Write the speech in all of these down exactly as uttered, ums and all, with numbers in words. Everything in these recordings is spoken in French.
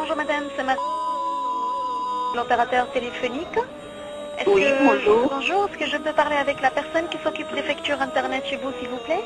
bonjour madame, c'est Marie, l'opérateur téléphonique. Oui, que... bonjour. Bonjour, est-ce que je peux parler avec la personne qui s'occupe des factures internet chez vous, s'il vous plaît?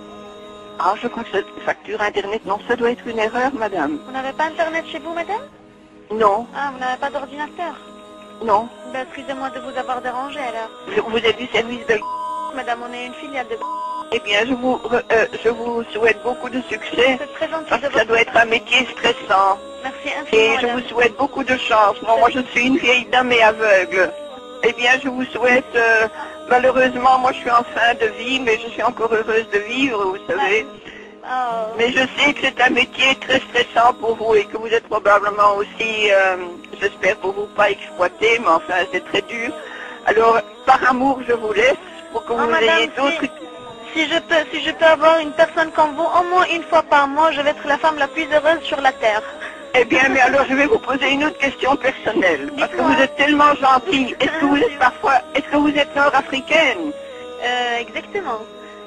Ah, je crois que cette facture internet, non, ça doit être une erreur, madame. Vous n'avez pas internet chez vous, madame? Non, Ah, vous n'avez pas d'ordinateur? non. Ben, excusez-moi de vous avoir dérangé alors. Je- Vous êtes du service de... Madame, on est une filiale de... Eh bien, je vous, re- euh, je vous souhaite beaucoup de succès, C'est très gentil parce de que ça votre... doit être un métier stressant. Merci Et infiniment, je madame. vous souhaite beaucoup de chance. Bon, moi, je suis une vieille dame et aveugle. Eh bien, je vous souhaite... euh, malheureusement, moi, je suis en fin de vie, mais je suis encore heureuse de vivre, vous savez. Oh. Mais je sais que c'est un métier très stressant pour vous et que vous êtes probablement aussi, euh, j'espère pour vous, pas exploité, mais enfin, c'est très dur. Alors, par amour, je vous laisse pour que Oh, vous madame, ayez d'autres... si, si je peux, si je peux avoir une personne comme vous, au moins une fois par mois, je vais être la femme la plus heureuse sur la terre. Eh bien, mais alors, je vais vous poser une autre question personnelle. Parce que Dites-moi. vous êtes tellement gentille. Est-ce que vous êtes parfois... Est-ce que vous êtes nord-africaine? Euh, exactement.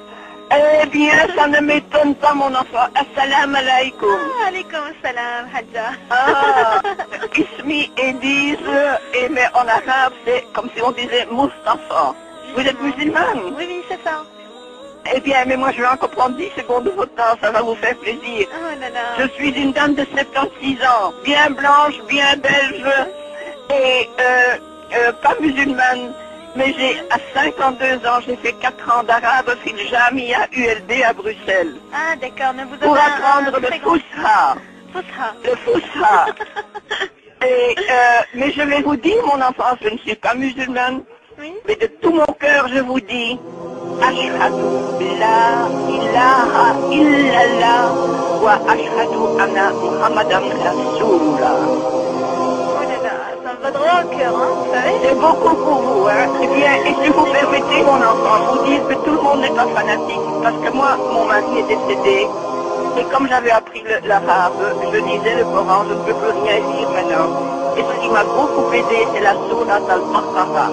Eh bien, ça ne m'étonne pas, mon enfant. Assalamu alaikum. Ah, alaikum salam, Hadja. Ah, Ismi Ediz, et mais en arabe, c'est comme si on disait Mustafa. Vous êtes musulmane? Oui, oui, c'est ça. Eh bien, mais moi je vais encore prendre dix secondes de votre temps, ça va vous faire plaisir. Oh là là. Je suis une dame de soixante-seize ans, bien blanche, bien belge, et euh, euh, pas musulmane. Mais j'ai, à cinquante-deux ans, j'ai fait quatre ans d'arabe, fil Jamia U L B à Bruxelles. Ah, d'accord, mais vous avez Pour un, apprendre un le très grand... Fusha. Fusha. Le Fusha. Et, euh, mais je vais vous dire, mon enfant, je ne suis pas musulmane, Oui. mais de tout mon cœur, je vous dis, Ashhadu la ilaha illallah wa ashhadu anna Muhammadan Rasulullah. Oh là là, ça me va droit au cœur, hein, vous savez. C'est beaucoup pour vous, hein. Eh bien, et si vous permettez, mon enfant, je vous dire que tout le monde n'est pas fanatique, parce que moi, mon mari est décédé, et comme j'avais appris le- l'arabe, je lisais le Coran, je ne peux plus rien lire maintenant. Et ce qui m'a beaucoup aidé, c'est la sourate al-Baqarah.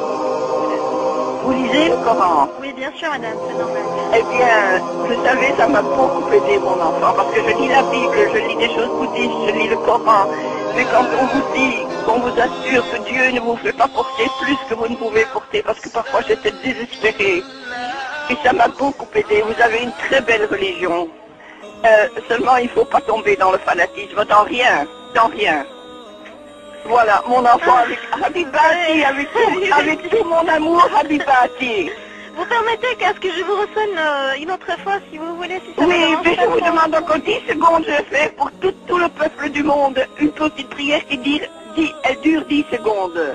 Vous lisez le Coran? Oui, bien sûr, madame, c'est normal. Eh bien, vous savez, ça m'a beaucoup aidé, mon enfant, parce que je lis la Bible, je lis des choses bouddhistes, je lis le Coran. Mais quand on vous dit, qu'on vous assure que Dieu ne vous fait pas porter plus que vous ne pouvez porter, parce que parfois j'étais désespérée. Et ça m'a beaucoup aidé. Vous avez une très belle religion. Euh, seulement, il ne faut pas tomber dans le fanatisme, dans rien, dans rien. Voilà, mon enfant avec Habibati, avec tout, avec tout mon amour, Habibati. Vous permettez qu'est-ce que je vous ressonne euh, une autre fois, si vous voulez, si ça Oui, vous mais dérange je vous pas trop. demande encore dix secondes, je fais pour tout, tout le peuple du monde une petite prière qui dit, dit, elle dure dix secondes.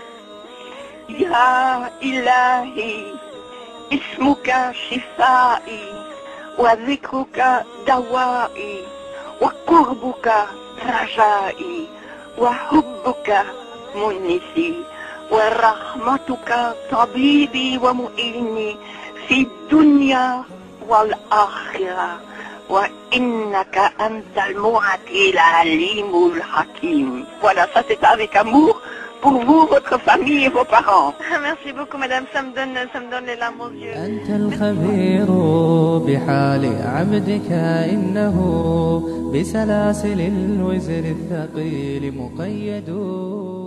Ya ilahi, ismuka shifai, wa dhikruka dawai, wa kurbuka rajai, wa hubbuka munisi, wa rahmatuka tabibi wa mu'ini, fi dunya والآخرة وإنك أنت المعطي العليم الحكيم. Voilà, ça c'est avec amour pour vous, votre famille et vos parents. Merci beaucoup, madame, ça me donne, ça me donne les larmes aux yeux. أنت الخبير بحال عبدك إنه بسلاسل الوزر الثقيل مقيد.